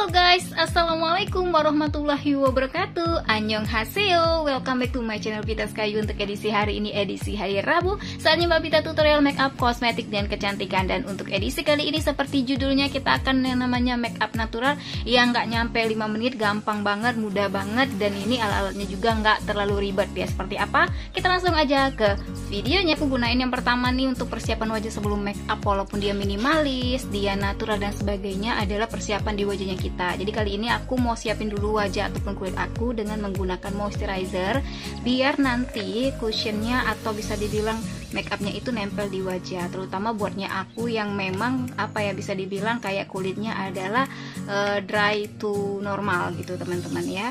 guys, assalamualaikum warahmatullahi wabarakatuh. Annyeonghaseyo, welcome back to my channel Pita Skayu. Untuk edisi hari ini, edisi hari Rabu, saatnya Mbak Pita tutorial makeup, kosmetik, dan kecantikan. Dan untuk edisi kali ini seperti judulnya, kita akan yang namanya makeup natural yang nggak nyampe 5 menit, gampang banget, mudah banget. Dan ini alat-alatnya juga nggak terlalu ribet ya. Seperti apa? Kita langsung aja ke videonya. Aku gunain yang pertama nih untuk persiapan wajah sebelum makeup. Walaupun dia minimalis, dia natural dan sebagainya, adalah persiapan di wajahnya kita. Jadi kali ini aku mau siapin dulu wajah ataupun kulit aku dengan menggunakan moisturizer, biar nanti cushionnya atau bisa dibilang makeupnya itu nempel di wajah. Terutama buatnya aku yang memang apa ya, bisa dibilang kayak kulitnya adalah dry to normal gitu teman-teman ya.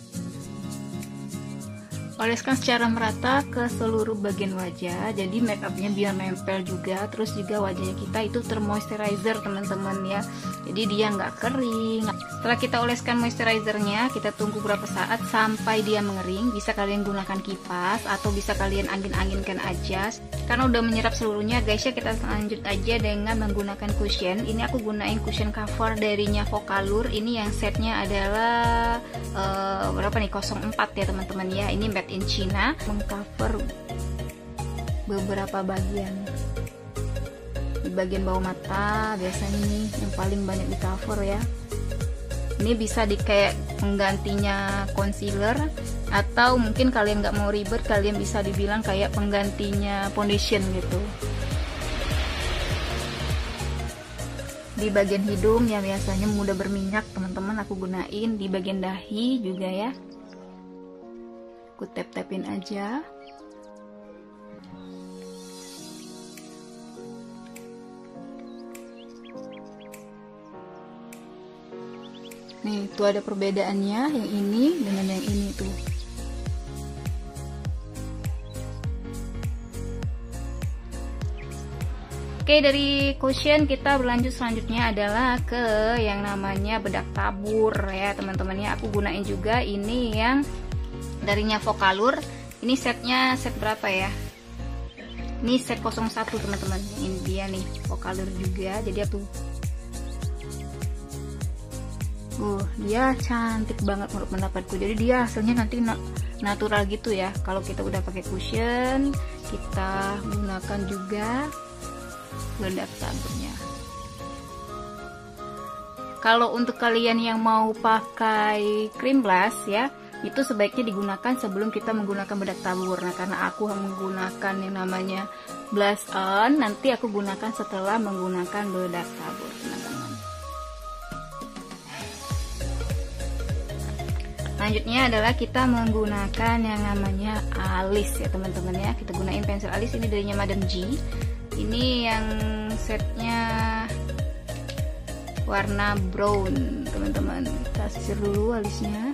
Oleskan secara merata ke seluruh bagian wajah, jadi makeupnya biar nempel juga, terus juga wajahnya kita itu termoisturizer teman-teman ya, jadi dia nggak kering. Setelah kita oleskan moisturizernya, kita tunggu berapa saat sampai dia mengering. Bisa kalian gunakan kipas atau bisa kalian angin-anginkan aja, karena udah menyerap seluruhnya guys ya. Kita lanjut aja dengan menggunakan cushion. Ini aku gunain cushion cover darinya Focallure. Ini yang setnya adalah berapa nih, 04 ya teman-teman ya. Ini made in China, mengcover beberapa bagian. Di bagian bawah mata biasanya nih yang paling banyak di cover ya. Ini bisa di kayak penggantinya concealer, atau mungkin kalian nggak mau ribet, kalian bisa dibilang kayak penggantinya foundation gitu. Di bagian hidung yang biasanya mudah berminyak teman-teman, aku gunain di bagian dahi juga ya. Aku tap-tapin aja. Nih, tuh ada perbedaannya yang ini dengan yang ini tuh. Oke, dari cushion kita berlanjut selanjutnya adalah ke yang namanya bedak tabur ya teman-teman ya. Aku gunain juga ini yang darinya Focallure. Ini setnya set berapa ya? Ini set 01 teman-teman. Ini dia nih Focallure juga. Jadi aku dia cantik banget menurut pendapatku. Jadi dia hasilnya nanti natural gitu ya. Kalau kita udah pakai cushion, kita gunakan juga bedak taburnya. Kalau untuk kalian yang mau pakai cream blush ya, itu sebaiknya digunakan sebelum kita menggunakan bedak tabur. Nah, karena aku menggunakan yang namanya blush on, nanti aku gunakan setelah menggunakan bedak tabur teman-teman. Selanjutnya adalah kita menggunakan yang namanya alis ya teman-teman ya. Kita gunain pensil alis ini darinya Madame G. Ini yang setnya warna brown teman-teman. Kita sisir dulu alisnya.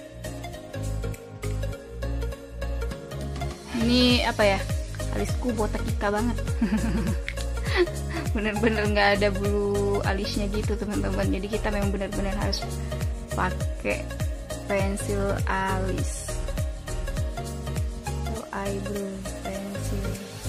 Ini apa ya, alisku botak Ika banget. Bener-bener nggak ada bulu alisnya gitu teman-teman. Jadi kita memang benar-benar harus pakai pensil alis atau eyebrow pensil.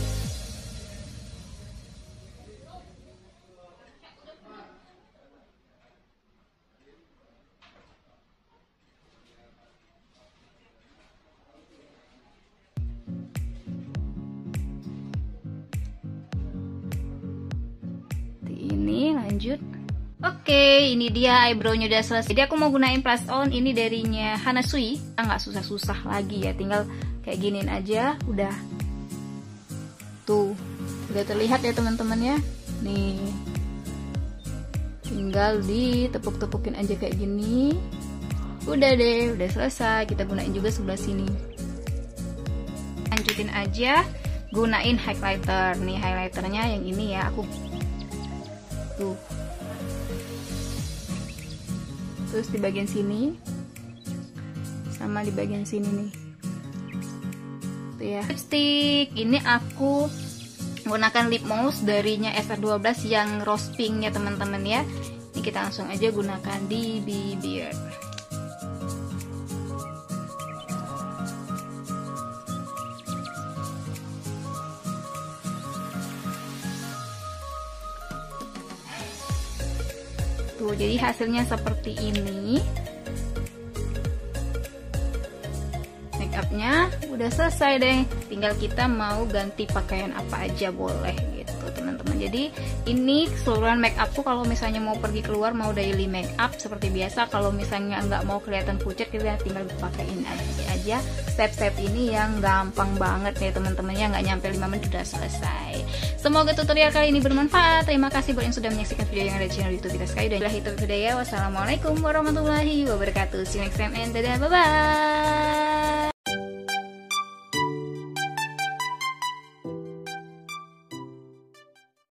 Ini lanjut. Oke, ini dia eyebrownya udah selesai. Jadi aku mau gunain blush on ini darinya Hana Sui. Nggak susah-susah lagi ya, tinggal kayak giniin aja, udah. Tuh, udah terlihat ya teman-teman ya. Nih, tinggal ditepuk-tepukin aja kayak gini. Udah deh, udah selesai. Kita gunain juga sebelah sini. Lanjutin aja, gunain highlighter. Nih highlighternya yang ini ya, aku tuh. Terus di bagian sini sama di bagian sini nih tuh ya. Lipstick ini aku menggunakan lip mousse darinya SR12 yang rose pink ya teman-teman ya. Ini kita langsung aja gunakan di bibir. Tuh gitu. Jadi hasilnya seperti ini. Make upnya udah selesai deh, tinggal kita mau ganti pakaian apa aja boleh gitu teman-teman. Jadi ini keseluruhan make upku kalau misalnya mau pergi keluar, mau daily make up seperti biasa. Kalau misalnya nggak mau kelihatan pucat, kita tinggal pakaiin aja step-step ini yang gampang banget ya teman-temannya, nggak nyampe 5 menit udah selesai. Semoga tutorial kali ini bermanfaat. Terima kasih buat yang sudah menyaksikan video yang ada di channel YouTube kita sekali. Dan itu video ya. Wassalamualaikum warahmatullahi wabarakatuh. See you next time and dadah, bye bye.